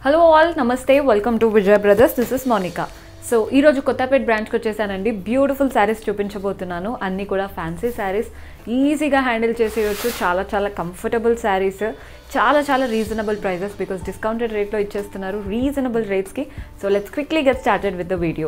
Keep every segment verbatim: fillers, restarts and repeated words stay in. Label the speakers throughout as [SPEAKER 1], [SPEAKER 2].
[SPEAKER 1] Hello all, namaste, welcome to Vijay Brothers. This is Monica. So ee roju Kottapet branch ki vachessanandi. Beautiful sarees chupinchabothunanu. Anni kuda fancy sarees easy ga handle cheseyochu. Chala chala comfortable sarees. Chala chala reasonable prices because discounted rate lo ichestunnaru reasonable rates ki. So let's quickly get started with the video.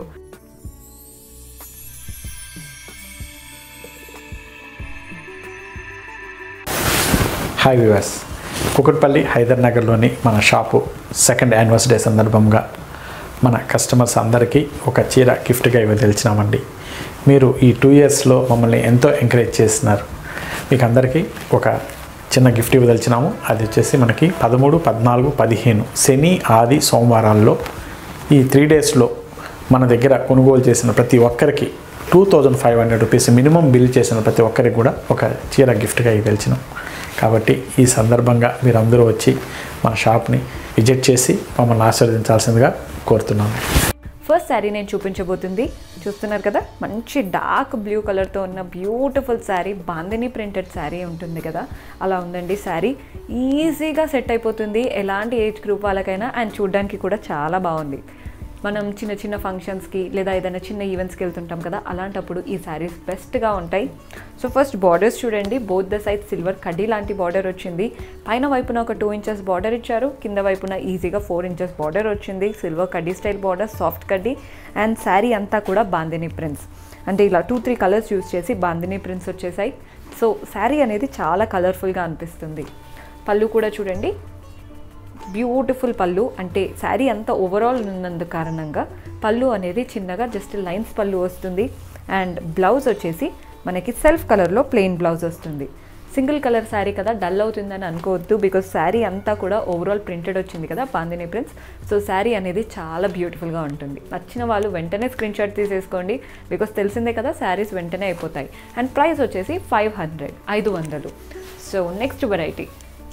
[SPEAKER 2] Hi viewers. Kukatpally Hydernagar లోని మన shop second anniversary సందర్భంగా మన customers అందరికీ ఒక చీర gift గా ఇవ్వదలిచామండి. మీరు ఈ టూ ఇయర్స్ లో మమ్మల్ని ఎంతో ఎంకరేజ్ చేస్తున్నారు. మీకు అందరికీ ఒక చిన్న గిఫ్ట్ ఇవ్వదలిచాము. అది వచ్చేసి మనకి పదమూడు, పద్నాలుగు, పదిహేను శని, ఆది, సోమవారాల్లో ఈ త్రీ డేస్ లో మన దగ్గర కొనుగోలు చేసిన ప్రతి ఒక్కరికి two thousand five hundred rupees minimum bill చేసిన ప్రతి ఒక్కరికి కూడా ఒక చీర గిఫ్ట్ గా ఇవ్వదలిచాము. కాబట్టి ఈ సందర్భంగా మీరందరూ వచ్చి మన షాప్ని విజిట్ చేసి మమ్మల్ని ఆశీర్వదించాల్సిందిగా కోరుతున్నాను.
[SPEAKER 1] ఫస్ట్ శారీ నేను చూపించబోతుంది చూస్తున్నారు కదా, మంచి డార్క్ బ్లూ కలర్తో ఉన్న బ్యూటిఫుల్ శారీ, బాందిని ప్రింటెడ్ శారీ ఉంటుంది కదా, అలా ఉందండి. శారీ ఈజీగా సెట్ అయిపోతుంది ఎలాంటి ఏజ్ గ్రూప్ వాళ్ళకైనా, అండ్ చూడడానికి కూడా చాలా బాగుంది. మనం చిన్న చిన్న ఫంక్షన్స్కి లేదా ఏదైనా చిన్న ఈవెంట్స్కి వెళ్తుంటాం కదా, అలాంటప్పుడు ఈ శారీస్ బెస్ట్గా ఉంటాయి. సో ఫస్ట్ బార్డర్స్ చూడండి, బోత్ ద సైడ్ సిల్వర్ కడ్డీ లాంటి బార్డర్ వచ్చింది. పైన వైపున ఒక టూ ఇంచెస్ బార్డర్ ఇచ్చారు, కింద వైపున ఈజీగా ఫోర్ ఇంచెస్ బార్డర్ వచ్చింది. సిల్వర్ కడ్డీ స్టైల్ బార్డర్, సాఫ్ట్ కడ్డీ, అండ్ శారీ అంతా కూడా బాందిని ప్రింట్స్, అంటే ఇలా టూ త్రీ కలర్స్ యూజ్ చేసి బాందిని ప్రింట్స్ వచ్చేసాయి. సో శారీ అనేది చాలా కలర్ఫుల్గా అనిపిస్తుంది. పళ్ళు కూడా చూడండి, బ్యూటిఫుల్ పళ్ళు, అంటే శారీ అంతా ఓవరాల్ ఉన్నందు కారణంగా పళ్ళు అనేది చిన్నగా జస్ట్ లైన్స్ పళ్ళు వస్తుంది. అండ్ బ్లౌజ్ వచ్చేసి మనకి సెల్ఫ్ కలర్లో ప్లెయిన్ బ్లౌజ్ వస్తుంది. సింగిల్ కలర్ శారీ కదా, డల్ అవుతుందని అనుకోవద్దు, బికాజ్ శారీ అంతా కూడా ఓవరాల్ ప్రింటెడ్ వచ్చింది కదా, బాందిని ప్రింట్స్. సో శారీ అనేది చాలా బ్యూటిఫుల్గా ఉంటుంది. నచ్చిన వాళ్ళు వెంటనే స్క్రీన్ షాట్ తీసేసుకోండి, బికాజ్ తెలిసిందే కదా శారీస్ వెంటనే అయిపోతాయి. అండ్ ప్రైస్ వచ్చేసి ఫైవ్ హండ్రెడ్ ఐదు వందలు. So next variety.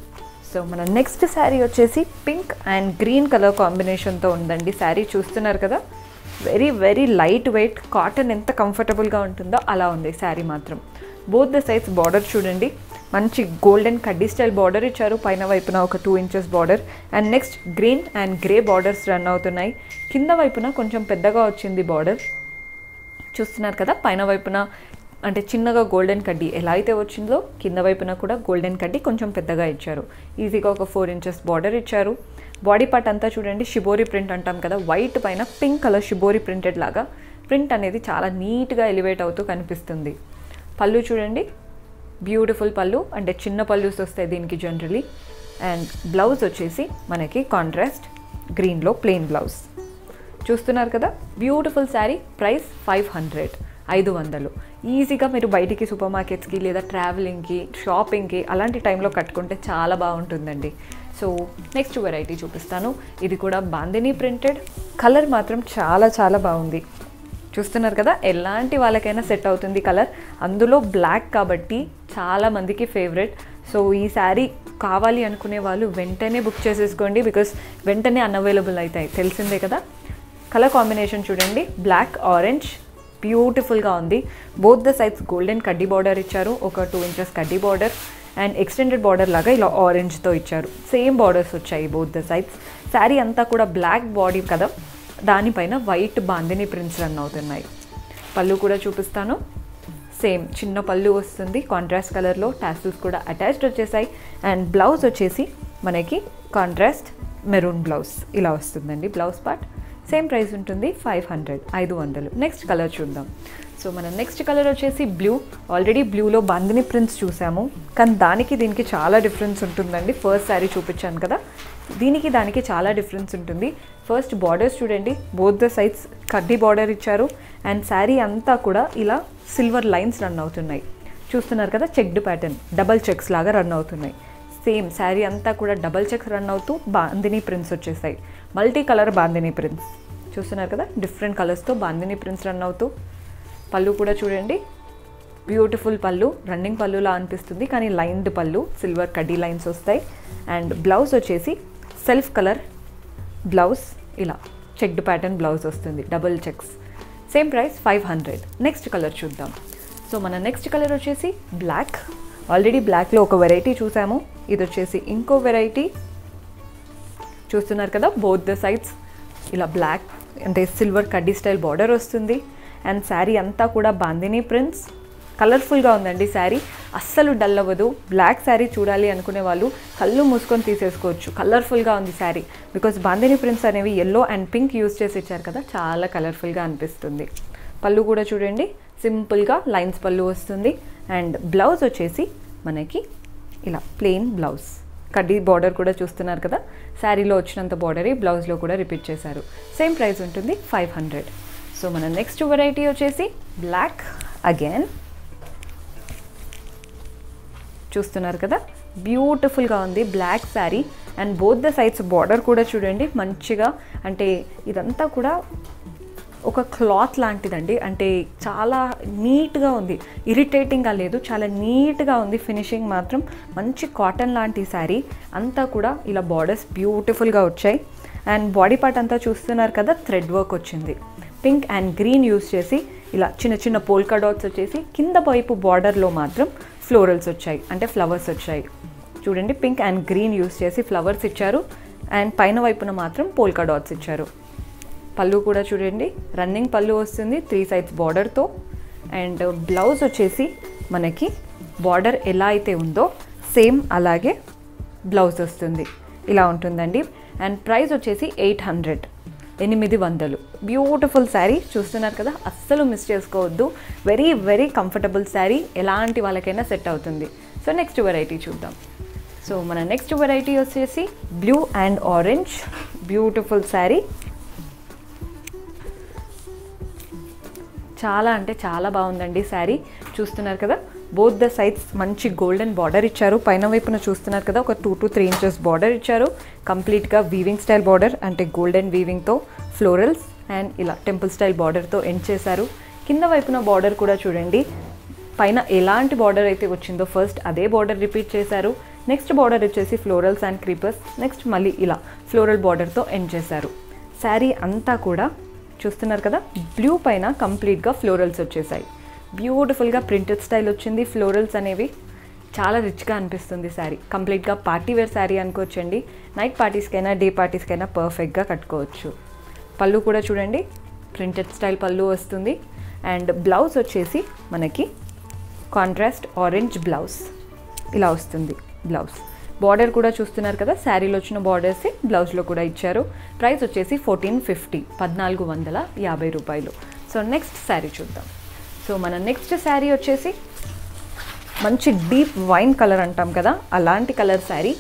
[SPEAKER 1] సో మన నెక్స్ట్ శారీ వచ్చేసి పింక్ అండ్ గ్రీన్ కలర్ కాంబినేషన్తో ఉందండి. శారీ చూస్తున్నారు కదా, very very light weight, cotton ఎంత కంఫర్టబుల్గా ఉంటుందో అలా ఉంది శారీ మాత్రం. బోత్ ద సైడ్స్ బార్డర్ చూడండి, మంచి గోల్డెన్ కడ్డీ స్టైల్ బార్డర్ ఇచ్చారు, పైన వైపున ఒక two inches border. And next green and grey borders run అవుతున్నాయి. కింద వైపున కొంచెం పెద్దగా వచ్చింది బార్డర్ చూస్తున్నారు కదా, పైన వైపున అంటే చిన్నగా గోల్డెన్ కడ్డీ ఎలా అయితే వచ్చిందో కింద వైపున కూడా గోల్డెన్ కడ్డీ కొంచెం పెద్దగా ఇచ్చారు. ఈజీగా ఒక ఫోర్ ఇంచెస్ బార్డర్ ఇచ్చారు. బాడీ పార్ట్ అంతా చూడండి, షిబోరి ప్రింట్ అంటాం కదా, వైట్ పైన పింక్ కలర్ షిబోరి ప్రింటెడ్ లాగా ప్రింట్ అనేది చాలా నీట్గా ఎలివేట్ అవుతూ కనిపిస్తుంది. పళ్ళు చూడండి, బ్యూటిఫుల్ పళ్ళు, అంటే చిన్న పళ్ళుస్ వస్తాయి దీనికి జనరలీ. అండ్ బ్లౌజ్ వచ్చేసి మనకి కాంట్రాస్ట్ గ్రీన్లో ప్లెయిన్ బ్లౌజ్ చూస్తున్నారు కదా, beautiful sari. Price five hundred ఐదు వందలు. ఈజీగా మీరు బయటికి సూపర్ మార్కెట్స్కి లేదా ట్రావెలింగ్కి, షాపింగ్కి అలాంటి టైంలో కట్టుకుంటే చాలా బాగుంటుందండి. సో నెక్స్ట్ వెరైటీ చూపిస్తాను. ఇది కూడా బాందిని ప్రింటెడ్, కలర్ మాత్రం చాలా చాలా బాగుంది. చూస్తున్నారు కదా, ఎలాంటి వాళ్ళకైనా సెట్ అవుతుంది కలర్, అందులో బ్లాక్ కాబట్టి చాలామందికి ఫేవరెట్. సో ఈ శారీ కావాలి అనుకునే వాళ్ళు వెంటనే బుక్ చేసేసుకోండి, బికాస్ వెంటనే అన్అవైలబుల్ అవుతాయి, తెలిసిందే కదా. కలర్ కాంబినేషన్ చూడండి, బ్లాక్ ఆరెంజ్, బ్యూటిఫుల్గా ఉంది. బోత్ ద సైడ్స్ గోల్డెన్ కడ్డీ బార్డర్ ఇచ్చారు, ఒక టూ ఇంచెస్ కడ్డీ బార్డర్, అండ్ ఎక్స్టెండెడ్ బార్డర్ లాగా ఇలా ఆరెంజ్తో ఇచ్చారు. సేమ్ బార్డర్స్ వచ్చాయి బోత్ ద సైడ్స్. శారీ అంతా కూడా బ్లాక్ బాడీ కదా, దానిపైన వైట్ బాందిని ప్రింట్స్ రన్ అవుతున్నాయి. పళ్ళు కూడా చూపిస్తాను, సేమ్ చిన్న పళ్ళు వస్తుంది కాంట్రాస్ట్ కలర్లో, టాసిల్స్ కూడా అటాచ్డ్ వచ్చేసాయి. అండ్ బ్లౌజ్ వచ్చేసి మనకి కాంట్రాస్ట్ మెరూన్ బ్లౌజ్ ఇలా వస్తుందండి. బ్లౌజ్ పార్ట్ సేమ్ ప్రైస్ ఉంటుంది, ఫైవ్ హండ్రెడ్ ఐదు వందలు. నెక్స్ట్ కలర్ చూద్దాం. సో మన నెక్స్ట్ కలర్ వచ్చేసి బ్లూ. ఆల్రెడీ బ్లూలో బాందిని ప్రింట్స్ చూసాము, కానీ దానికి దీనికి చాలా డిఫరెన్స్ ఉంటుందండి. ఫస్ట్ శారీ చూపించాను కదా, దీనికి దానికి చాలా డిఫరెన్స్ ఉంటుంది. ఫస్ట్ బార్డర్స్ చూడండి, బోత్ ద సైడ్స్ కడ్డీ బార్డర్ ఇచ్చారు. అండ్ శారీ అంతా కూడా ఇలా సిల్వర్ లైన్స్ రన్ అవుతున్నాయి చూస్తున్నారు కదా, చెక్డ్ ప్యాటర్న్, డబల్ చెక్స్ లాగా రన్ అవుతున్నాయి. సేమ్ శారీ అంతా కూడా డబల్ చెక్స్ రన్ అవుతూ బాందిని ప్రింట్స్ వచ్చేసాయి. మల్టీ కలర్ బాందిని ప్రింట్స్ చూస్తున్నారు కదా, డిఫరెంట్ కలర్స్తో బాందిని ప్రింట్స్ రన్ అవుతూ. పళ్ళు కూడా చూడండి, బ్యూటిఫుల్ పళ్ళు, రన్నింగ్ పళ్ళులా అనిపిస్తుంది కానీ లైన్డ్ పళ్ళు, సిల్వర్ కడ్డీ లైన్స్ వస్తాయి. అండ్ బ్లౌజ్ వచ్చేసి సెల్ఫ్ కలర్ బ్లౌజ్, ఇలా చెక్డ్ ప్యాటర్న్ బ్లౌజ్ వస్తుంది, double checks. Same price five hundred. Next colour చూద్దాం. సో మన నెక్స్ట్ కలర్ వచ్చేసి బ్లాక్. ఆల్రెడీ బ్లాక్లో ఒక వెరైటీ చూసాము, ఇది వచ్చేసి ఇంకో వెరైటీ. చూస్తున్నారు కదా, బోత్ ద సైడ్స్ ఇలా బ్లాక్ అంటే సిల్వర్ కడ్డీ స్టైల్ బార్డర్ వస్తుంది. అండ్ శారీ అంతా కూడా బాందినీ ప్రింట్స్, కలర్ఫుల్గా ఉందండి శారీ, అస్సలు డల్ అవ్వదు. బ్లాక్ శారీ చూడాలి అనుకునే వాళ్ళు కళ్ళు మూసుకొని తీసేసుకోవచ్చు, కలర్ఫుల్గా ఉంది శారీ. బికాస్ బాందినీ ప్రింట్స్ అనేవి ఎల్లో అండ్ పింక్ యూజ్ చేసి ఇచ్చారు కదా, చాలా కలర్ఫుల్గా అనిపిస్తుంది. పళ్ళు కూడా చూడండి, సింపుల్గా లైన్స్ పళ్ళు వస్తుంది. అండ్ బ్లౌజ్ వచ్చేసి మనకి ఇలా ప్లెయిన్ బ్లౌజ్, కడ్డీ బార్డర్ కూడా చూస్తున్నారు కదా, శారీలో వచ్చినంత బార్డరే బ్లౌజ్లో కూడా రిపీట్ చేశారు. సేమ్ ప్రైస్ ఉంటుంది ఫైవ్ హండ్రెడ్. సో మన నెక్స్ట్ వెరైటీ వచ్చేసి బ్లాక్ అగైన్, చూస్తున్నారు కదా, బ్యూటిఫుల్గా ఉంది black sari. And both the sides border కూడా చూడండి మంచిగా, అంటే ఇదంతా కూడా ఒక క్లాత్ లాంటిదండి, అంటే చాలా నీట్గా ఉంది, ఇరిటేటింగ్గా లేదు, చాలా నీట్గా ఉంది. ఫినిషింగ్ మాత్రం మంచి కాటన్ లాంటి శారీ, అంతా కూడా ఇలా బార్డర్స్ బ్యూటిఫుల్గా వచ్చాయి. అండ్ బాడీ పార్ట్ అంతా చూస్తున్నారు కదా, థ్రెడ్ వర్క్ వచ్చింది. పింక్ అండ్ గ్రీన్ యూస్ చేసి ఇలా చిన్న చిన్న పోల్కా డాట్స్ వచ్చేసి, కింద వైపు బార్డర్లో మాత్రం ఫ్లోరల్స్ వచ్చాయి, అంటే ఫ్లవర్స్ వచ్చాయి. చూడండి, పింక్ అండ్ గ్రీన్ యూస్ చేసి ఫ్లవర్స్ ఇచ్చారు. అండ్ పైన వైపున మాత్రం పోల్కా డాట్స్ ఇచ్చారు. పళ్ళు కూడా చూడండి, రన్నింగ్ పళ్ళు వస్తుంది త్రీ సైడ్స్ బార్డర్తో. అండ్ బ్లౌజ్ వచ్చేసి మనకి బార్డర్ ఎలా అయితే ఉందో సేమ్ అలాగే బ్లౌజ్ వస్తుంది, ఇలా ఉంటుందండి. అండ్ ప్రైస్ వచ్చేసి ఎయిట్ హండ్రెడ్, ఎనిమిది వందలు. బ్యూటిఫుల్ శారీ చూస్తున్నారు కదా, అస్సలు మిస్ చేసుకోవద్దు. వెరీ వెరీ కంఫర్టబుల్ శారీ, ఎలాంటి వాళ్ళకైనా సెట్ అవుతుంది. సో నెక్స్ట్ వెరైటీ చూద్దాం. సో మన నెక్స్ట్ వెరైటీ వచ్చేసి blue and orange, beautiful sari, చాలా అంటే చాలా బాగుందండి శారీ. చూస్తున్నారు కదా, బోత్ ద సైడ్స్ మంచి గోల్డెన్ బార్డర్ ఇచ్చారు. పైన వైపున చూస్తున్నారు కదా, ఒక two to three inches border ఇచ్చారు. కంప్లీట్గా వీవింగ్ స్టైల్ బార్డర్, అంటే గోల్డెన్ వీవింగ్తో ఫ్లోరల్స్ అండ్ ఇలా టెంపుల్ స్టైల్ బార్డర్తో ఎండ్ చేశారు. కింద వైపున బార్డర్ కూడా చూడండి, పైన ఎలాంటి బార్డర్ అయితే వచ్చిందో ఫస్ట్ అదే బార్డర్ రిపీట్ చేశారు. నెక్స్ట్ బార్డర్ వచ్చేసి ఫ్లోరల్స్ అండ్ క్రీపర్స్, నెక్స్ట్ మళ్ళీ ఇలా ఫ్లోరల్ బార్డర్తో ఎండ్ చేశారు. శారీ అంతా కూడా చూస్తున్నారు కదా, బ్లూ పైన కంప్లీట్గా ఫ్లోరల్స్ వచ్చేసాయి. బ్యూటిఫుల్గా ప్రింటెడ్ స్టైల్ వచ్చింది. ఫ్లోరల్స్ అనేవి చాలా రిచ్గా అనిపిస్తుంది శారీ. కంప్లీట్గా పార్టీ వేర్ శారీ అనుకోవచ్చండి. నైట్ పార్టీస్కైనా డే పార్టీస్కైనా పర్ఫెక్ట్గా కట్టుకోవచ్చు. పళ్ళు కూడా చూడండి, ప్రింటెడ్ స్టైల్ పళ్ళు వస్తుంది. అండ్ బ్లౌజ్ వచ్చేసి మనకి కాంట్రాస్ట్ ఆరెంజ్ బ్లౌజ్, ఇలా వస్తుంది బ్లౌజ్. బార్డర్ కూడా చూస్తున్నారు కదా, శారీలో వచ్చిన బార్డర్స్ బ్లౌజ్లో కూడా ఇచ్చారు. ప్రైస్ వచ్చేసి ఫోర్టీన్ ఫిఫ్టీ, పద్నాలుగు వందల యాభై రూపాయలు. సో నెక్స్ట్ శారీ చూద్దాం. సో మన నెక్స్ట్ శారీ వచ్చేసి మంచి డీప్ వైన్ కలర్ అంటాం కదా, అలాంటి colour sari.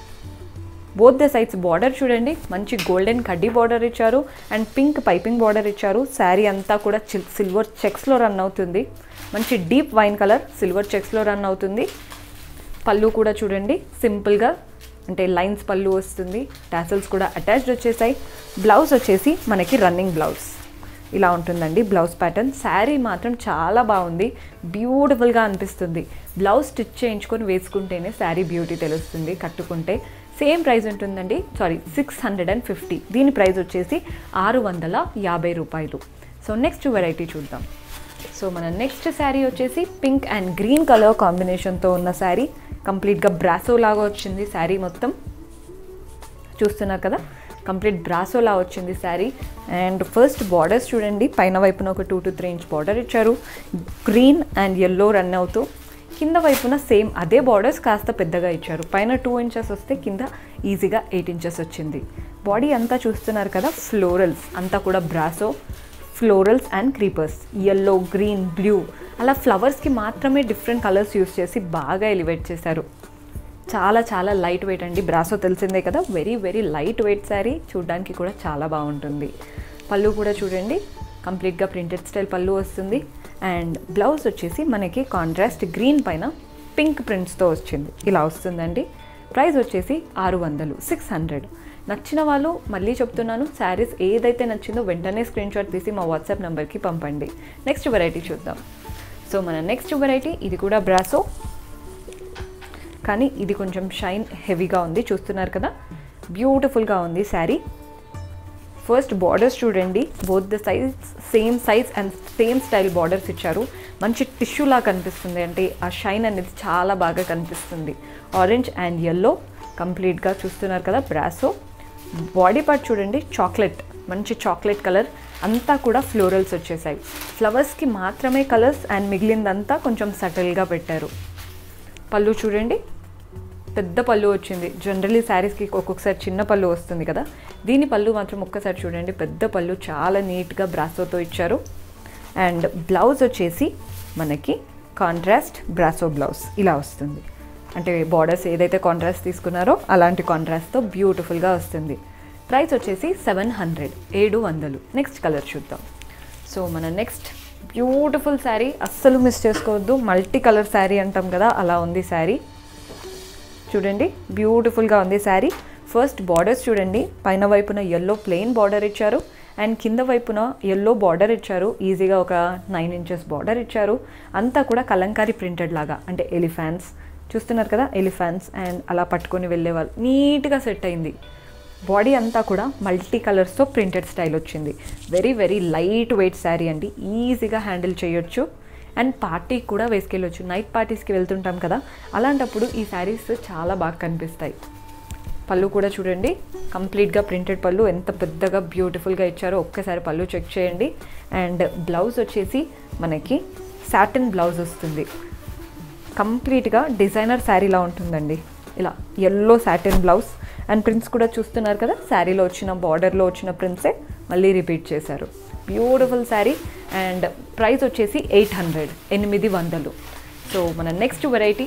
[SPEAKER 1] Both the sides border చూడండి, మంచి గోల్డెన్ కడ్డీ బార్డర్ ఇచ్చారు అండ్ పింక్ పైపింగ్ బార్డర్ ఇచ్చారు. శారీ అంతా కూడా సిల్వర్ చెక్స్లో రన్ అవుతుంది. మంచి డీప్ వైన్ కలర్ సిల్వర్ చెక్స్లో రన్ అవుతుంది. పళ్ళు కూడా చూడండి, సింపుల్గా అంటే లైన్స్ పళ్ళు వస్తుంది. టాసల్స్ కూడా అటాచ్డ్ వచ్చేసాయి. బ్లౌజ్ వచ్చేసి మనకి రన్నింగ్ బ్లౌజ్, ఇలా ఉంటుందండి బ్లౌజ్ ప్యాటర్న్. శారీ మాత్రం చాలా బాగుంది, బ్యూటిఫుల్గా అనిపిస్తుంది. బ్లౌజ్ స్టిచ్ చేయించుకొని వేసుకుంటేనే శారీ బ్యూటీ తెలుస్తుంది కట్టుకుంటే. సేమ్ ప్రైస్ ఉంటుందండి, sorry six hundred and fifty. దీని ప్రైస్ వచ్చేసి ఆరు వందల యాభై రూపాయలు. సో నెక్స్ట్ వెరైటీ చూద్దాం. సో మన నెక్స్ట్ శారీ వచ్చేసి పింక్ అండ్ గ్రీన్ కలర్ కాంబినేషన్తో ఉన్న శారీ. కంప్లీట్గా బ్రాసో లాగా వచ్చింది శారీ మొత్తం. చూస్తున్నారు కదా, కంప్లీట్ బ్రాసోలా వచ్చింది శారీ. అండ్ ఫస్ట్ బార్డర్స్ చూడండి, పైన వైపున ఒక two to three inch border ఇచ్చారు. గ్రీన్ అండ్ ఎల్లో రన్ అవుతూ కింద వైపున సేమ్ అదే బార్డర్స్ కాస్త పెద్దగా ఇచ్చారు. పైన టూ ఇంచెస్ వస్తే కింద ఈజీగా ఎయిట్ ఇంచెస్ వచ్చింది. బాడీ అంతా చూస్తున్నారు కదా, ఫ్లోరల్స్ అంతా కూడా brasso, florals and creepers, yellow, green, blue అలా ఫ్లవర్స్కి మాత్రమే డిఫరెంట్ కలర్స్ యూస్ చేసి బాగా ఎలివేట్ చేశారు. చాలా చాలా లైట్ వెయిట్ అండి. బ్రాసో తెలిసిందే కదా, very very light weight sari. చూడడానికి కూడా చాలా బాగుంటుంది. పళ్ళు కూడా చూడండి, కంప్లీట్గా ప్రింటెడ్ స్టైల్ పళ్ళు వస్తుంది. అండ్ బ్లౌజ్ వచ్చేసి మనకి కాంట్రాస్ట్ గ్రీన్ పైన పింక్ ప్రింట్స్తో వచ్చింది, ఇలా వస్తుందండి. ప్రైస్ వచ్చేసి ఆరు వందలు, సిక్స్ హండ్రెడ్. నచ్చిన వాళ్ళు మళ్ళీ చెప్తున్నాను, శారీస్ ఏదైతే నచ్చిందో వెంటనే స్క్రీన్ షాట్ తీసి మా వాట్సాప్ నెంబర్కి పంపండి. నెక్స్ట్ వెరైటీ చూద్దాం. సో మన నెక్స్ట్ వెరైటీ ఇది కూడా బ్రాసో, కానీ ఇది కొంచెం షైన్ హెవీగా ఉంది. చూస్తున్నారు కదా, బ్యూటిఫుల్గా ఉంది శారీ. ఫస్ట్ బార్డర్స్ చూడండి, both the size same size and same style borders ఇచ్చారు. మంచి టిష్యూలా కనిపిస్తుంది, అంటే ఆ షైన్ అనేది చాలా బాగా కనిపిస్తుంది. ఆరెంజ్ అండ్ ఎల్లో కంప్లీట్గా చూస్తున్నారు కదా, బ్రాసో. బాడీ పార్ట్ చూడండి చాక్లెట్, మంచి చాక్లెట్ కలర్, అంతా కూడా ఫ్లోరల్స్ వచ్చేసాయి. ఫ్లవర్స్కి మాత్రమే కలర్స్ అండ్ మిగిలిందంతా కొంచెం సటిల్గా పెట్టారు. పళ్ళు చూడండి, పెద్ద పళ్ళు వచ్చింది. జనరలీ శారీస్కి ఒక్కొక్కసారి చిన్న పళ్ళు వస్తుంది కదా, దీని పళ్ళు మాత్రం ఒక్కసారి చూడండి, పెద్ద పళ్ళు, చాలా నీట్గా బ్రాసోతో ఇచ్చారు. అండ్ బ్లౌజ్ వచ్చేసి మనకి కాంట్రాస్ట్ బ్రాసో బ్లౌజ్ ఇలా వస్తుంది. అంటే బార్డర్స్ ఏదైతే కాంట్రాస్ట్ తీసుకున్నారో అలాంటి కాంట్రాస్ట్తో బ్యూటిఫుల్గా వస్తుంది. ప్రైస్ వచ్చేసి సెవెన్ హండ్రెడ్ ఏడు వందలు. నెక్స్ట్ కలర్ చూద్దాం. సో మన నెక్స్ట్ బ్యూటిఫుల్ శారీ, అస్సలు మిస్ చేసుకోవద్దు. మల్టీ కలర్ శారీ అంటాం కదా, అలా ఉంది శారీ. చూడండి బ్యూటిఫుల్గా ఉంది శారీ. ఫస్ట్ బార్డర్స్ చూడండి, పైన వైపున ఎల్లో ప్లెయిన్ బార్డర్ ఇచ్చారు అండ్ కింద వైపున ఎల్లో బార్డర్ ఇచ్చారు. ఈజీగా ఒక నైన్ ఇంచెస్ బార్డర్ ఇచ్చారు. అంతా కూడా కలంకారీ ప్రింటెడ్ లాగా, అంటే ఎలిఫాంట్స్ చూస్తున్నారు కదా, ఎలిఫాంట్స్ అండ్ అలా పట్టుకొని వెళ్ళేవాళ్ళు. నీట్గా సెట్ అయింది. బాడీ అంతా కూడా మల్టీ కలర్స్తో ప్రింటెడ్ స్టైల్ వచ్చింది. Very very light weight sari అండి, ఈజీగా హ్యాండిల్ చేయొచ్చు అండ్ పార్టీకి కూడా వేసుకెళ్ళొచ్చు. నైట్ పార్టీస్కి వెళ్తుంటాం కదా, అలాంటప్పుడు ఈ శారీస్ చాలా బాగా కనిపిస్తాయి. పళ్ళు కూడా చూడండి, కంప్లీట్గా ప్రింటెడ్ పళ్ళు, ఎంత పెద్దగా బ్యూటిఫుల్గా ఇచ్చారో ఒక్కసారి పళ్ళు చెక్ చేయండి. అండ్ బ్లౌజ్ వచ్చేసి మనకి సాటిన్ బ్లౌజ్ వస్తుంది. కంప్లీట్గా డిజైనర్ శారీలా ఉంటుందండి. ఇలా yellow satin blouse and prints కూడా చూస్తున్నారు కదా, శారీలో వచ్చిన బార్డర్లో వచ్చిన ప్రింట్సే మళ్ళీ రిపీట్ చేశారు. బ్యూటిఫుల్ శారీ. అండ్ ప్రైస్ వచ్చేసి ఎయిట్ హండ్రెడ్ ఎనిమిది వందలు. సో మన నెక్స్ట్ వెరైటీ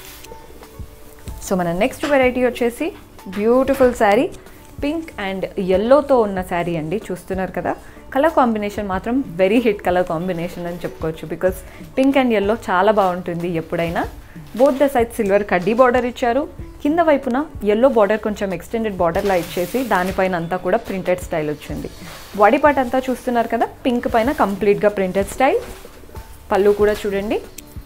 [SPEAKER 1] సో మన నెక్స్ట్ వెరైటీ వచ్చేసి బ్యూటిఫుల్ శారీ, పింక్ అండ్ ఎల్లోతో ఉన్న శారీ అండి. చూస్తున్నారు కదా, కలర్ కాంబినేషన్ మాత్రం వెరీ హిట్ కలర్ కాంబినేషన్ అని చెప్పుకోవచ్చు. బికాస్ పింక్ అండ్ ఎల్లో చాలా బాగుంటుంది ఎప్పుడైనా. బోత్ ద సైడ్ సిల్వర్ కడ్డీ బార్డర్ ఇచ్చారు. కింద వైపున ఎల్లో బార్డర్ కొంచెం ఎక్స్టెండెడ్ బార్డర్లా ఇచ్చేసి దానిపైన అంతా కూడా ప్రింటెడ్ స్టైల్ వచ్చింది. బాడీ పార్ట్ అంతా చూస్తున్నారు కదా, పింక్ పైన కంప్లీట్గా ప్రింటెడ్ స్టైల్. పళ్ళు కూడా చూడండి,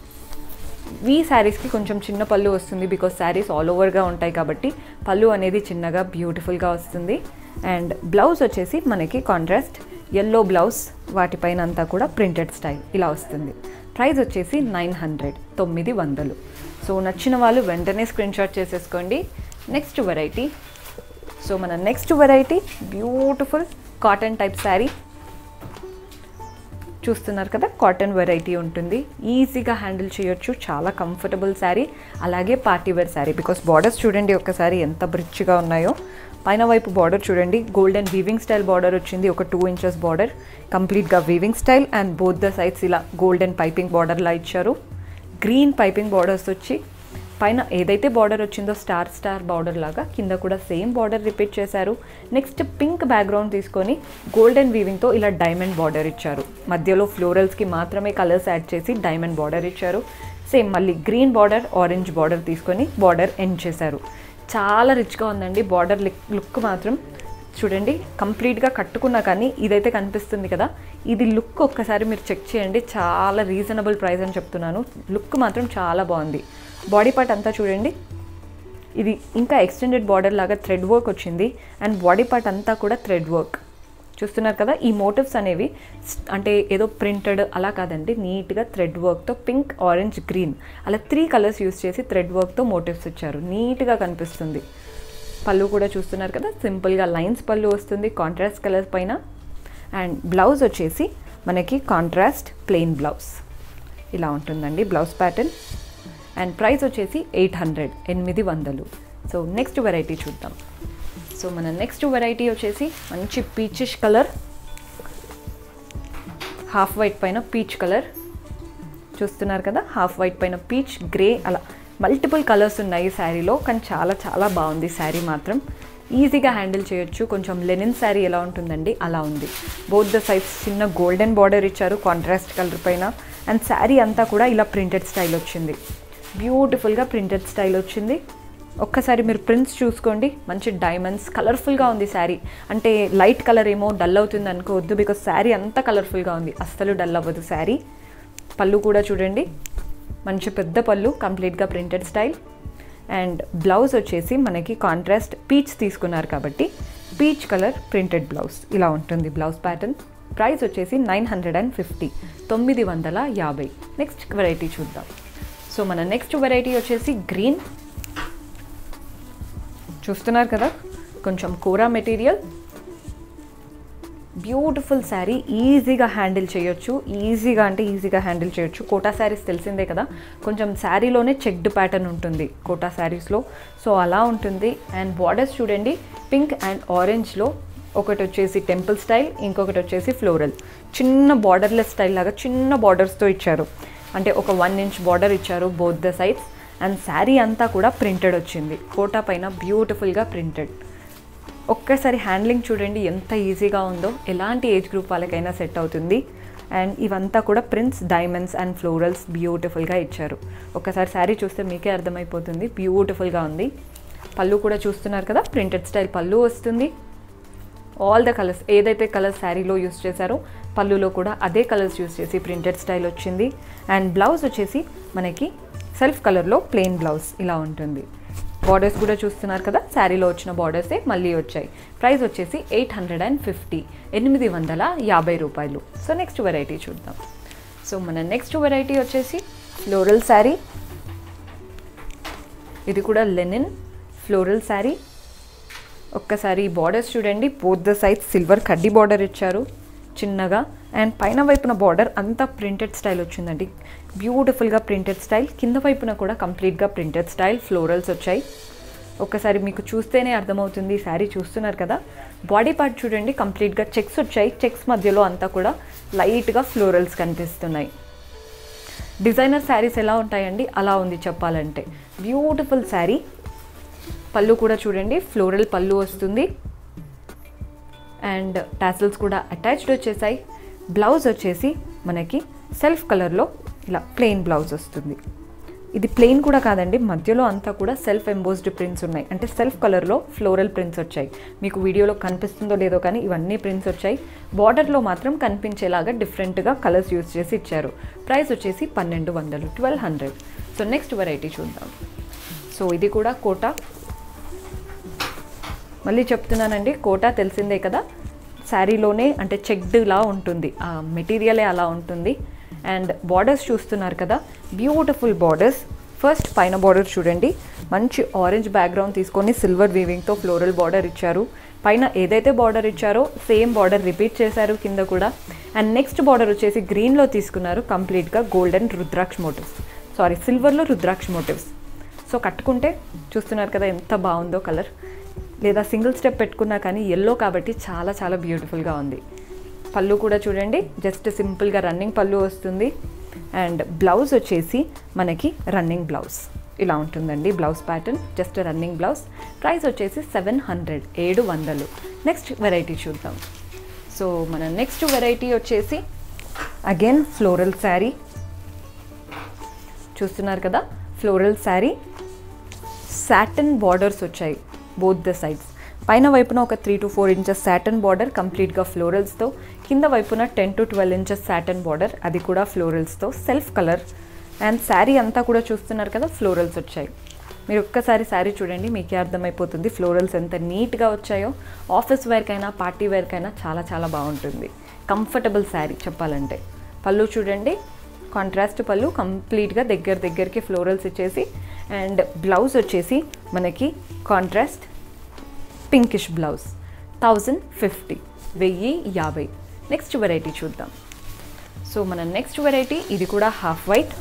[SPEAKER 1] ఈ శారీస్కి కొంచెం చిన్న పళ్ళు వస్తుంది బికాస్ శారీస్ ఆల్ ఓవర్గా ఉంటాయి కాబట్టి పళ్ళు అనేది చిన్నగా బ్యూటిఫుల్గా వస్తుంది. అండ్ బ్లౌజ్ వచ్చేసి మనకి కాంట్రాస్ట్ ఎల్లో బ్లౌజ్, వాటిపైన అంతా కూడా ప్రింటెడ్ స్టైల్ ఇలా వస్తుంది. ప్రైస్ వచ్చేసి నైన్ హండ్రెడ్ తొమ్మిది వందలు. సో నచ్చిన వాళ్ళు వెంటనే స్క్రీన్ షాట్ చేసేసుకోండి. నెక్స్ట్ వెరైటీ సో మన next variety beautiful cotton type sari. చూస్తున్నారు కదా, కాటన్ వెరైటీ ఉంటుంది, ఈజీగా హ్యాండిల్ చేయొచ్చు, చాలా కంఫర్టబుల్ శారీ. అలాగే party wear sari. Because borders చూడండి ఒక్కసారి ఎంత రిచ్గా ఉన్నాయో. పైన వైపు బార్డర్ చూడండి, గోల్డెన్ వీవింగ్ స్టైల్ బార్డర్ వచ్చింది, ఒక టూ ఇంచెస్ బార్డర్, కంప్లీట్గా weaving style. And both the sides ఇలా గోల్డెన్ పైపింగ్ బార్డర్లా ఇచ్చారు. గ్రీన్ పైపింగ్ బార్డర్స్ వచ్చి పైన ఏదైతే బార్డర్ వచ్చిందో స్టార్ స్టార్ బార్డర్ లాగా కింద కూడా సేమ్ బార్డర్ రిపీట్ చేశారు. నెక్స్ట్ పింక్ బ్యాక్గ్రౌండ్ తీసుకొని గోల్డెన్ వీవింగ్తో ఇలా డైమండ్ బార్డర్ ఇచ్చారు. మధ్యలో ఫ్లోరల్స్కి మాత్రమే కలర్స్ యాడ్ చేసి డైమండ్ బార్డర్ ఇచ్చారు. సేమ్ మళ్ళీ గ్రీన్ బార్డర్, ఆరెంజ్ బార్డర్ తీసుకొని బార్డర్ ఎండ్ చేశారు. చాలా రిచ్గా ఉందండి. బార్డర్ లుక్ మాత్రం చూడండి, కంప్లీట్గా కట్టుకున్నా కానీ ఇదైతే కనిపిస్తుంది కదా, ఇది లుక్ ఒక్కసారి మీరు చెక్ చేయండి. చాలా రీజనబుల్ ప్రైస్ అని చెప్తున్నాను. లుక్ మాత్రం చాలా బాగుంది. బాడీ పార్ట్ అంతా చూడండి, ఇది ఇంకా ఎక్స్టెండెడ్ బార్డర్ లాగా థ్రెడ్ వర్క్ వచ్చింది. అండ్ బాడీ పార్ట్ అంతా కూడా థ్రెడ్ వర్క్ చూస్తున్నారు కదా. ఈ మోటివ్స్ అనేవి అంటే ఏదో ప్రింటెడ్ అలా కాదండి, నీట్గా థ్రెడ్ వర్క్తో పింక్, ఆరెంజ్, గ్రీన్ అలా త్రీ కలర్స్ యూస్ చేసి థ్రెడ్ వర్క్తో మోటివ్స్ ఇచ్చారు. నీట్గా కనిపిస్తుంది. పళ్ళు కూడా చూస్తున్నారు కదా, సింపుల్గా లైన్స్ పళ్ళు వస్తుంది కాంట్రాస్ట్ కలర్ పైన. అండ్ బ్లౌజ్ వచ్చేసి మనకి కాంట్రాస్ట్ ప్లెయిన్ బ్లౌజ్ ఇలా ఉంటుందండి బ్లౌజ్ ప్యాటర్న్. అండ్ ప్రైస్ వచ్చేసి ఎయిట్ హండ్రెడ్ ఎనిమిది వందలు. సో నెక్స్ట్ వెరైటీ చూద్దాం. సో మన నెక్స్ట్ వెరైటీ వచ్చేసి మంచి పీచిష్ కలర్, హాఫ్ వైట్ పైన పీచ్ కలర్ చూస్తున్నారు కదా, హాఫ్ వైట్ పైన పీచ్, గ్రే అలా మల్టిపుల్ కలర్స్ ఉన్నాయి శారీలో. కానీ చాలా చాలా బాగుంది శారీ మాత్రం, ఈజీగా హ్యాండిల్ చేయొచ్చు. కొంచెం లెనిన్ శారీ ఎలా ఉంటుందండి అలా ఉంది. బోత్ ద సైడ్స్ చిన్న గోల్డెన్ బార్డర్ ఇచ్చారు కాంట్రాస్ట్ కలర్ పైన. అండ్ శారీ అంతా కూడా ఇలా ప్రింటెడ్ స్టైల్ వచ్చింది, బ్యూటిఫుల్గా ప్రింటెడ్ స్టైల్ వచ్చింది. ఒక్కసారి మీరు ప్రింట్స్ చూసుకోండి, మంచి డైమండ్స్, కలర్ఫుల్గా ఉంది శారీ. అంటే లైట్ కలర్ ఏమో డల్ అవుతుంది అనుకోవద్దు, బికాస్ శారీ అంతా కలర్ఫుల్గా ఉంది, అస్సలు డల్ అవ్వదు శారీ. పళ్ళు కూడా చూడండి, మంచి పెద్ద పళ్ళు, కంప్లీట్గా ప్రింటెడ్ స్టైల్. అండ్ బ్లౌజ్ వచ్చేసి మనకి కాంట్రాస్ట్ పీచ్ తీసుకున్నారు కాబట్టి పీచ్ కలర్ ప్రింటెడ్ బ్లౌజ్ ఇలా ఉంటుంది బ్లౌజ్ ప్యాటర్న్. ప్రైస్ వచ్చేసి నైన్ హండ్రెడ్ అండ్ ఫిఫ్టీ తొమ్మిది వందల యాభై. నెక్స్ట్ వెరైటీ చూద్దాం. సో మన నెక్స్ట్ వెరైటీ వచ్చేసి గ్రీన్ చూస్తున్నారు కదా, కొంచెం కోరా మెటీరియల్, బ్యూటిఫుల్ శారీ. ఈజీగా హ్యాండిల్ చేయొచ్చు, ఈజీగా అంటే ఈజీగా హ్యాండిల్ చేయొచ్చు. కోటా శారీస్ తెలిసిందే కదా, కొంచెం శారీలోనే చెక్డ్ ప్యాటర్న్ ఉంటుంది కోటా శారీస్లో, సో అలా ఉంటుంది. అండ్ బార్డర్స్ చూడండి, పింక్ అండ్ ఆరెంజ్లో ఒకటి వచ్చేసి టెంపుల్ స్టైల్, ఇంకొకటి వచ్చేసి ఫ్లోరల్. చిన్న బార్డర్లెస్ స్టైల్ లాగా చిన్న బార్డర్స్తో ఇచ్చారు, అంటే ఒక వన్ ఇంచ్ బార్డర్ ఇచ్చారు both the sides. And sari అంతా కూడా ప్రింటెడ్ వచ్చింది, కోటా పైన బ్యూటిఫుల్గా ప్రింటెడ్. ఒక్కసారి హ్యాండ్లింగ్ చూడండి ఎంత ఈజీగా ఉందో, ఎలాంటి ఏజ్ గ్రూప్ వాళ్ళకైనా సెట్ అవుతుంది. అండ్ ఇవంతా కూడా ప్రింట్స్, డైమండ్స్ అండ్ ఫ్లోరల్స్ బ్యూటిఫుల్గా ఇచ్చారు. ఒక్కసారి శారీ చూస్తే మీకే అర్థమైపోతుంది, బ్యూటిఫుల్గా ఉంది. పళ్ళు కూడా చూస్తున్నారు కదా, ప్రింటెడ్ స్టైల్ పళ్ళు వస్తుంది. ఆల్ ద కలర్స్, ఏదైతే కలర్స్ శారీలో యూస్ చేశారో పళ్ళులో కూడా అదే కలర్స్ యూస్ చేసి ప్రింటెడ్ స్టైల్ వచ్చింది. అండ్ బ్లౌజ్ వచ్చేసి మనకి సెల్ఫ్ కలర్లో ప్లెయిన్ బ్లౌజ్ ఇలా ఉంటుంది. బార్డర్స్ కూడా చూస్తున్నారు కదా, శారీలో వచ్చిన బార్డర్సే మళ్ళీ వచ్చాయి. ప్రైస్ వచ్చేసి ఎయిట్ హండ్రెడ్ అండ్ ఫిఫ్టీ ఎనిమిది వందల యాభై రూపాయలు. సో నెక్స్ట్ వెరైటీ చూద్దాం. సో మన నెక్స్ట్ వెరైటీ వచ్చేసి ఫ్లోరల్ శారీ. ఇది కూడా లెనిన్ ఫ్లోరల్ శారీ. ఒక్కసారి బార్డర్స్ చూడండి, బోత్ ద సైడ్స్ సిల్వర్ కడ్డీ బార్డర్ ఇచ్చారు చిన్నగా. అండ్ పైన వైపున బార్డర్ అంతా ప్రింటెడ్ స్టైల్ వచ్చిందండి, బ్యూటిఫుల్గా ప్రింటెడ్ స్టైల్. కింద వైపున కూడా కంప్లీట్గా ప్రింటెడ్ స్టైల్ ఫ్లోరల్స్ వచ్చాయి. ఒక్కసారి మీకు చూస్తేనే అర్థమవుతుంది. శారీ చూస్తున్నారు కదా, బాడీ పార్ట్ చూడండి కంప్లీట్గా చెక్స్ వచ్చాయి, చెక్స్ మధ్యలో అంతా కూడా లైట్గా ఫ్లోరల్స్ కనిపిస్తున్నాయి. డిజైనర్ శారీస్ ఎలా ఉంటాయండి అలా ఉంది చెప్పాలంటే. బ్యూటిఫుల్ శారీ. పళ్ళు కూడా చూడండి, ఫ్లోరల్ పళ్ళు వస్తుంది. అండ్ టాసిల్స్ కూడా అటాచ్డ్ వచ్చేసాయి. బ్లౌజ్ వచ్చేసి మనకి సెల్ఫ్ కలర్లో ఇలా ప్లెయిన్ బ్లౌజ్ వస్తుంది. ఇది ప్లెయిన్ కూడా కాదండి, మధ్యలో అంతా కూడా సెల్ఫ్ ఎంబోస్డ్ ప్రింట్స్ ఉన్నాయి, అంటే సెల్ఫ్ కలర్లో ఫ్లోరల్ ప్రింట్స్ వచ్చాయి. మీకు వీడియోలో కనిపిస్తుందో లేదో కానీ ఇవన్నీ ప్రింట్స్ వచ్చాయి. బార్డర్లో మాత్రం కనిపించేలాగా డిఫరెంట్గా కలర్స్ యూజ్ చేసి ఇచ్చారు. ప్రైస్ వచ్చేసి పన్నెండు వందలు twelve hundred. So next variety చూద్దాం. సో ఇది కూడా కోటా. మళ్ళీ చెప్తున్నానండి, కోటా తెలిసిందే కదా, శారీలోనే అంటే చెక్డ్లా ఉంటుంది, ఆ మెటీరియలే అలా ఉంటుంది. అండ్ బార్డర్స్ చూస్తున్నారు కదా, బ్యూటిఫుల్ బార్డర్స్. ఫస్ట్ పైన బార్డర్ చూడండి, మంచి ఆరెంజ్ బ్యాక్గ్రౌండ్ తీసుకొని సిల్వర్ వీవింగ్తో ఫ్లోరల్ బార్డర్ ఇచ్చారు. పైన ఏదైతే బార్డర్ ఇచ్చారో సేమ్ బార్డర్ రిపీట్ చేశారు కింద కూడా. అండ్ నెక్స్ట్ బార్డర్ వచ్చేసి గ్రీన్లో తీసుకున్నారు, కంప్లీట్గా గోల్డెన్ రుద్రాక్ష మోటివ్స్, సారీ సిల్వర్లో రుద్రాక్ష మోటివ్స్. సో కట్టుకుంటే చూస్తున్నారు కదా ఎంత బాగుందో కలర్, లేదా సింగిల్ స్టెప్ పెట్టుకున్నా కానీ ఎల్లో కాబట్టి చాలా చాలా బ్యూటిఫుల్గా ఉంది. పళ్ళు కూడా చూడండి, జస్ట్ సింపుల్గా రన్నింగ్ పళ్ళు వస్తుంది. అండ్ బ్లౌజ్ వచ్చేసి మనకి రన్నింగ్ బ్లౌజ్ ఇలా ఉంటుందండి. Blouse pattern just running blouse. Price వచ్చేసి సెవెన్ హండ్రెడ్ ఏడు వందలు. నెక్స్ట్ వెరైటీ చూద్దాం. సో మన నెక్స్ట్ వెరైటీ వచ్చేసి అగైన్ ఫ్లోరల్ శారీ. చూస్తున్నారు కదా, ఫ్లోరల్ శారీ. సాటిన్ బార్డర్స్ వచ్చాయి బోత్ ద సైడ్స్. పైన వైపున ఒక three to four inches satin border కంప్లీట్గా ఫ్లోరల్స్తో, కింద వైపున ten to twelve inches satin border, అది కూడా ఫ్లోరల్స్తో సెల్ఫ్ కలర్. అండ్ శారీ అంతా కూడా చూస్తున్నారు కదా, ఫ్లోరల్స్ వచ్చాయి. మీరు ఒక్కసారి శారీ చూడండి మీకే అర్థమైపోతుంది ఫ్లోరల్స్ ఎంత నీట్గా వచ్చాయో. ఆఫీస్ వేర్కైనా పార్టీ వేర్కైనా చాలా చాలా బాగుంటుంది, కంఫర్టబుల్ శారీ చెప్పాలంటే. పళ్ళు చూడండి, కాంట్రాస్ట్ పళ్ళు, కంప్లీట్గా దగ్గర దగ్గరికి ఫ్లోరల్స్ ఇచ్చేసి. అండ్ బ్లౌజ్ వచ్చేసి మనకి contrast pinkish blouse. Thousand fifty వెయ్యి యాభై. నెక్స్ట్ వెరైటీ చూద్దాం. సో మన నెక్స్ట్ వెరైటీ ఇది కూడా హాఫ్ వైట్.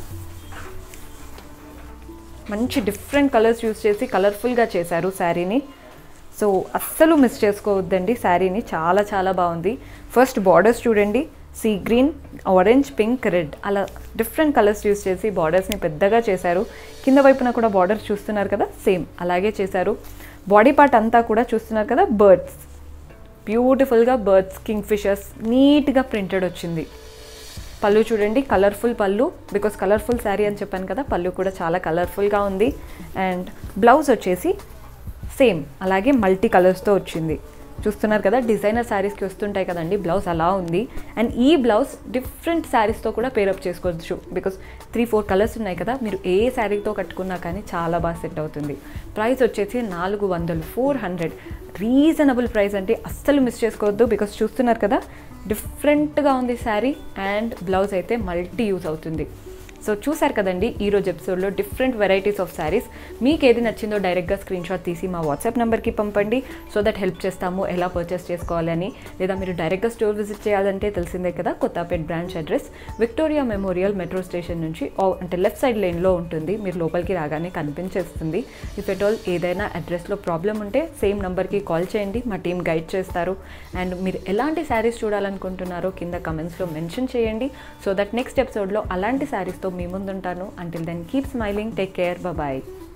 [SPEAKER 1] మంచి డిఫరెంట్ కలర్స్ యూస్ చేసి కలర్ఫుల్గా చేశారు శారీని. సో అస్సలు మిస్ చేసుకోవద్దండి శారీని, చాలా చాలా బాగుంది. ఫస్ట్ బార్డర్స్ చూడండి, sea green, orange, pink, red అలా డిఫరెంట్ కలర్స్ యూస్ చేసి బార్డర్స్ని పెద్దగా చేశారు. కింద వైపున కూడా బార్డర్స్ చూస్తున్నారు కదా, సేమ్ అలాగే చేశారు. బాడీ పార్ట్ అంతా కూడా చూస్తున్నారు కదా, బర్డ్స్, బ్యూటిఫుల్గా బర్డ్స్, కింగ్ ఫిషర్స్ నీట్గా ప్రింటెడ్ వచ్చింది. పళ్ళు చూడండి, కలర్ఫుల్ పళ్ళు, బికాస్ కలర్ఫుల్ శారీ అని చెప్పాను కదా, పళ్ళు కూడా చాలా కలర్ఫుల్గా ఉంది. అండ్ బ్లౌజ్ వచ్చేసి సేమ్ అలాగే మల్టీ కలర్స్తో వచ్చింది. చూస్తున్నారు కదా, డిజైనర్ శారీస్కి వస్తుంటాయి కదండి బ్లౌజ్, అలా ఉంది. అండ్ ఈ బ్లౌజ్ డిఫరెంట్ శారీస్తో కూడా పేరప్ చేసుకోవచ్చు, బికాస్ త్రీ ఫోర్ కలర్స్ ఉన్నాయి కదా, మీరు ఏ శారీతో కట్టుకున్నా కానీ చాలా బాగా సెట్ అవుతుంది. ప్రైస్ వచ్చేసి నాలుగు వందలు ఫోర్ హండ్రెడ్ రీజనబుల్ ప్రైస్ అంటే అస్సలు మిస్ చేసుకోవద్దు, బికాస్ చూస్తున్నారు కదా డిఫరెంట్గా ఉంది శారీ. అండ్ బ్లౌజ్ అయితే మల్టీ యూజ్ అవుతుంది. సో చూసారు కదండి ఈరోజు ఎపిసోడ్లో డిఫరెంట్ వెరైటీస్ ఆఫ్ శారీస్. మీకు ఏది నచ్చిందో డైరెక్ట్గా స్క్రీన్ షాట్ తీసి మా వాట్సాప్ నెంబర్కి పంపండి. సో దట్ హెల్ప్ చేస్తాము ఎలా పర్చేస్ చేసుకోవాలని. లేదా మీరు డైరెక్ట్గా స్టోర్ విజిట్ చేయాలంటే తెలిసిందే కదా, Kothapet branch address Victoria Memorial metro station నుంచి అంటే లెఫ్ట్ సైడ్ లేన్లో ఉంటుంది. మీరు లోపలికి రాగానే కనిపించేస్తుంది. ఇఫ్ ఎట్ ఆల్ ఏదైనా అడ్రస్లో ప్రాబ్లం ఉంటే సేమ్ నెంబర్కి కాల్ చేయండి, మా టీం గైడ్ చేస్తారు. అండ్ మీరు ఎలాంటి శారీస్ చూడాలనుకుంటున్నారో కింద కమెంట్స్లో మెన్షన్ చేయండి. సో దట్ నెక్స్ట్ ఎపిసోడ్లో అలాంటి శారీస్తో మీ ముందుంటాను. Until then keep smiling, take care, bye.